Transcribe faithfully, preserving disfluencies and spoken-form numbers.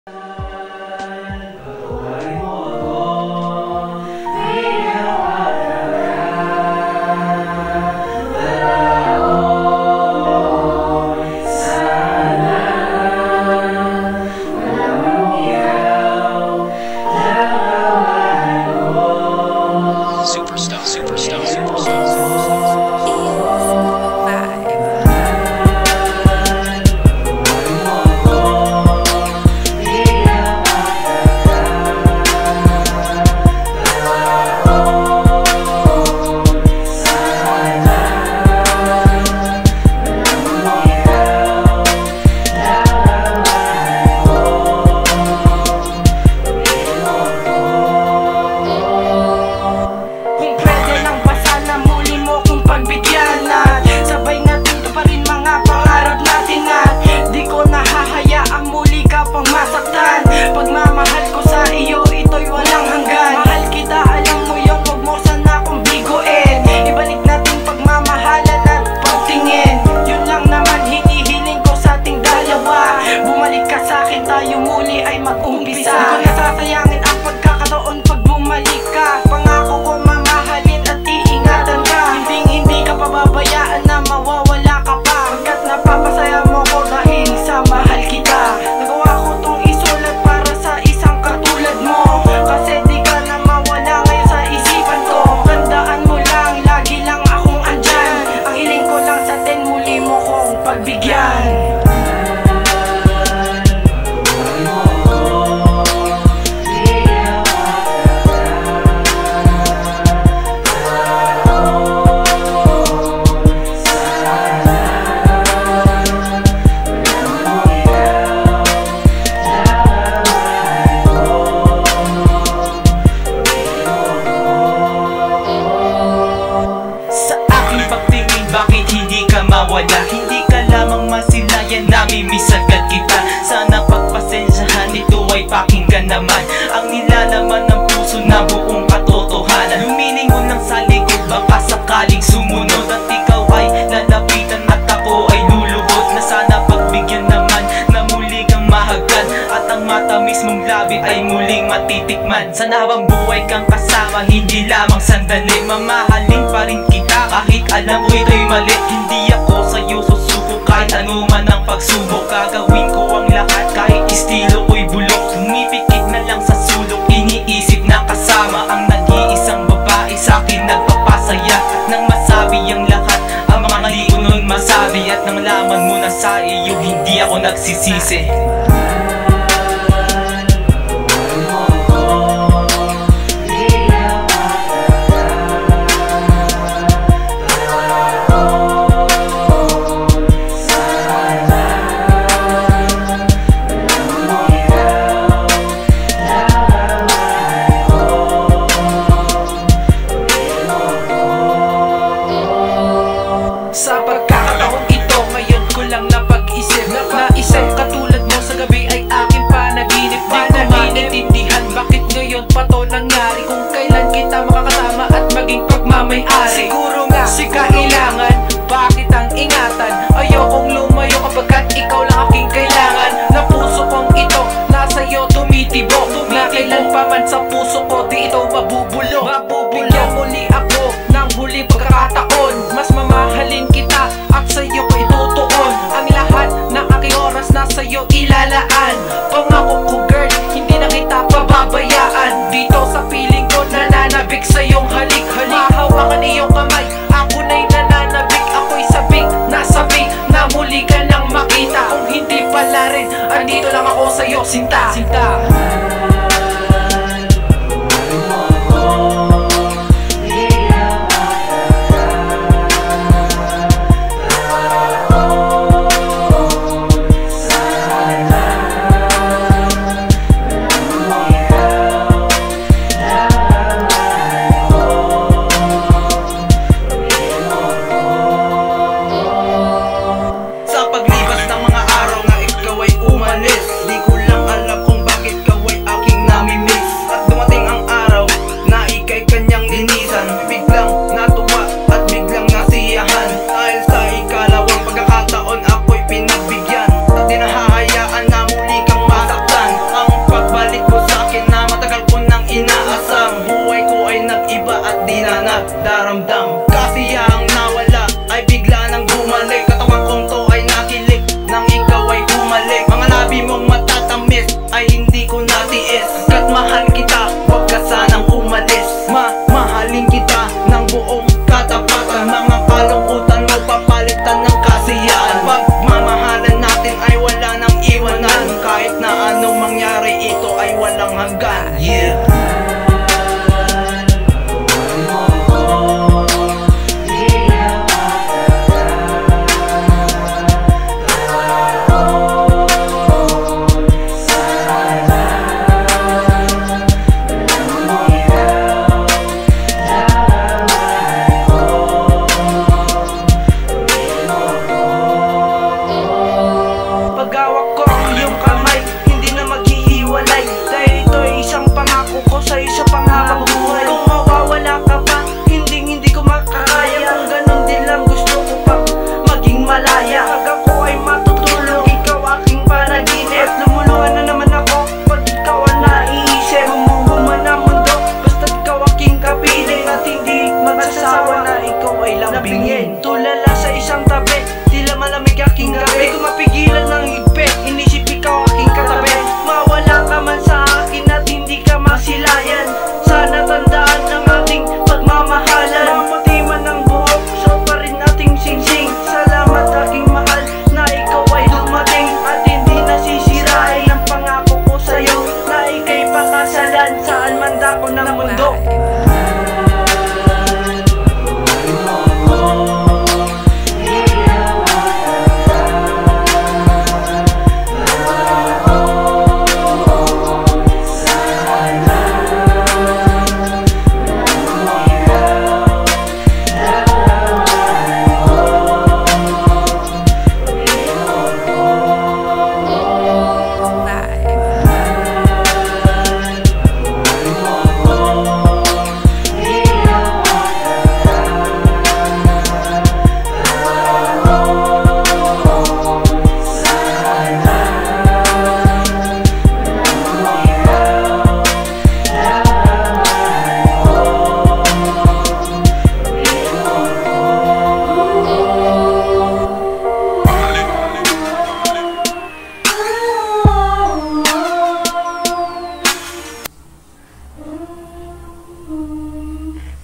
Superstar, superstar, superstar. Pagmamahal ko sa iyo, ito'y walang hanggan. Mahal kita, alam mo yun, huwag mo sana akong biguin. Ibalik natin pagmamahalan at pagtingin. Yun lang naman hinihiling ko sa ating dalawa. Bumalik ka sa akin, tayo muli ay mag-umpisa. Di ko nasasayangin ang pagkakataon pag bumalik ka. Pangako ko mamahalin at iingatan ka. Hindi hindi ka pababayaan na mawawala ka pa. Pagkat napapasaya mo ko dahil sa mahal kita. Nagawa ko tong isulat para sa isang katulad mo, kasi di ka na mawala ngayon sa isipan ko. Tandaan mo lang, lagi lang akong andyan. Ang hiling ko lang sa atin, muli mo kong pagbigyan. Bakit hindi ka mawala? Hindi ka lamang masilayan, namimiss agad kita. Sana pagpasensyahan, ito ay pakinggan naman. Ang nilalaman ng puso na buong katotohanan. Lumilingon ng sa likod, baka sakaling sumunod at ikaw ay lalapitan at ako ay luluhod. Na sana pagbigyan naman na muli kang mahagkan at ang matamis mong labit ay muling matitikman. Sana habang buhay kang kasama, hindi lamang sandali. Mamahalin pa rin kita kahit alam ko ito'y mali. Hindi ako sa'yo susuko kahit ano man ang pagsubok. Gagawin ko ang lahat kahit estilo ko'y bulok. Tumipikit na lang sa sulok, iniisip na kasama ang nag-iisang babae sa'kin nagpapasaya. At nang masabi ang lahat, ang mga di ko nun masabi, at nang laman mo na sa iyo, hindi ako nagsisisi. Sa pagkakataon ito, ngayon ko lang napag-isip na isang katulad mo sa gabi ay aking panaginip. Di ko maintindihan bakit ngayon pa to nangyari, kung kailan kita makakasama at maging pagmamay-ari. Siguro nga, si kailangan, bakit ang ingatan? Ayokong lumayo kapagkat ikaw lang aking kailangan. Na puso kong ito, nasa iyo tumitibok. Na kailan pa man sa puso ko, di ito mabubulok. Bigyan muli ako ng huli pagkakataon. Mas mamahalin kita at sa'yo ko itutuon. Ang lahat ng aking oras na sa'yo ilalaan. Pangako ko girl, hindi na kita pababayaan. Dito sa piling ko nananabik sa iyong halik-halik. Mahawakan iyong kamay, ako na'y nananabik. Ako'y sabik, nasabik na muli ka nang makita. Kung hindi pala rin, andito lang ako sa'yo, sinta, sinta. Sa paglipas ng mga araw na ikaw ay umalis, di ko lang alam kung bakit ikaw ay walang hanggan. Yeah.